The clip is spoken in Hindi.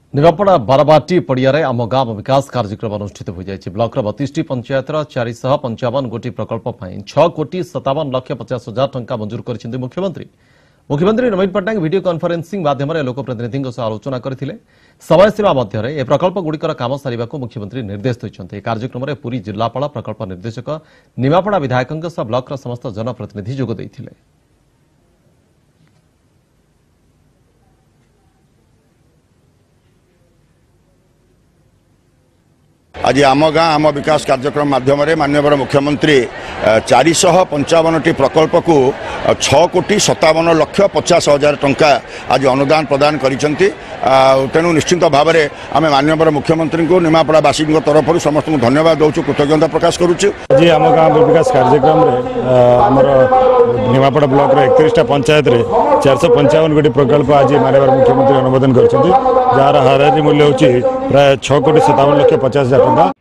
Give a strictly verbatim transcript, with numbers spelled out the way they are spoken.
निमापड़ा बारबाटी पड़िया आम गाँव विकास कार्यक्रम अनुष्ठित हो जाए। ब्लॉक बतीस पंचायतर चार सौ पंचावन गोटी प्रकल्प छह कोटी सतावन लक्ष पचास हजार टंका मंजूर कर मुख्यमंत्री मुख्यमंत्री नवीन पट्टनायक वीडियो कॉन्फ्रेंसिंग माध्यम लोकप्रतिनिधि आलोचना करते समय सीमा मध्य ए प्रकल्प गुड़िकर काम सारे मुख्यमंत्री निर्देश देते। कार्यक्रम में पुरी जिलापाल प्रकल्प निर्देशक निमापड़ा विधायकों सह ब्लॉक समस्त जनप्रतिनिधि जोग देते। आज आम गाँ आम विकास कार्यक्रम माध्यम माननीय मुख्यमंत्री चार सौ पंचावन टी प्रकल्प को छह कोटी सतावन लक्ष पचास हजार टंका आज अनुदान प्रदान करिसेंती। तेणु निश्चित भाव में आम माननीय मुख्यमंत्री को निमापड़ावासी तरफ समस्त धन्यवाद दूँ, कृतज्ञता प्रकाश करुचु। आज आम गाँ विकास कार्यक्रम आमर निमापड़ा ब्लॉक एकतीस पंचायत रे चार सौ पंचावन गोटी प्रकल्प आज माननीय मुख्यमंत्री अनुमोदन कर जार हाराहारी मूल्य हूँ प्राय छह कोटी सतावन लक्ष पचास हजार टंका।